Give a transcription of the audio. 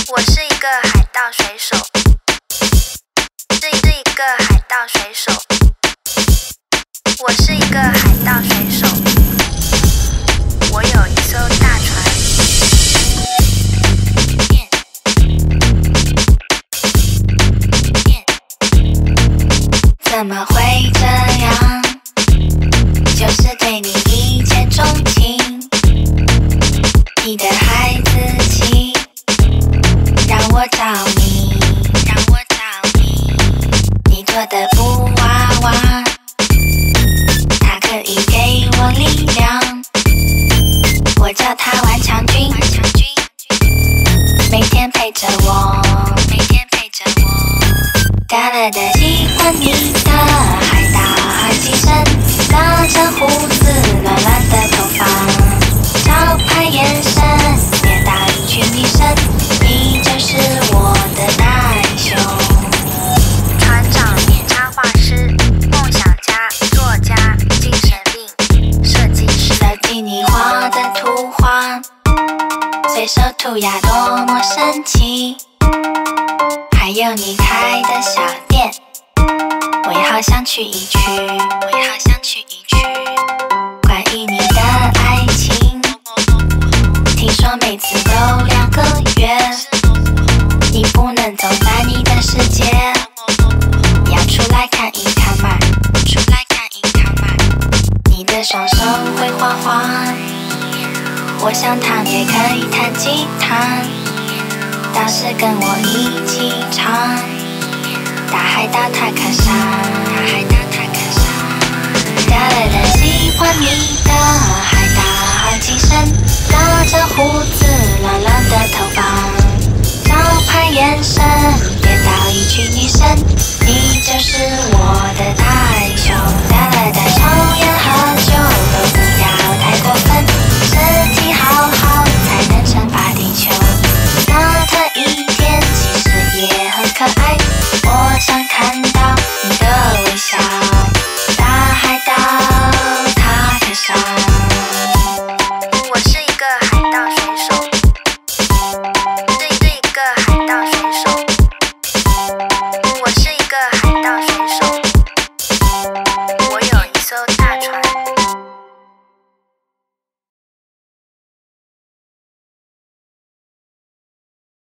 我是一个海盗水手，是一个海盗水手。我是一个海盗水手，我有一艘大船。怎么会这样？就是对你一见钟情，你的孩子气让我着迷，让我着迷。你做的布娃娃，它可以给我力量。我叫它顽强君，每天陪着我，每天陪着我。哒啦哒，喜欢你的海盗好精神，拉着胡子，乱乱的头发，招牌眼神，面到一群女生，你就是我的大英雄。船长、插画师、梦想家、作家、精神病、设计师，设计你画的图画，随手涂鸦多么神奇。还有你开的小店，我也好想去一去，我也好想去一去。关于你的爱情，听说每次都2个月，你不能走在你的世界，要出来看一看嘛，出来看一看嘛。你的双手会画画，我想弹也可以弹吉他。倒是跟我一起唱，大海盗塔克莎，大海盗塔克莎。哒啦哒，喜欢你的海盗好精神，拉着胡子，乱乱的头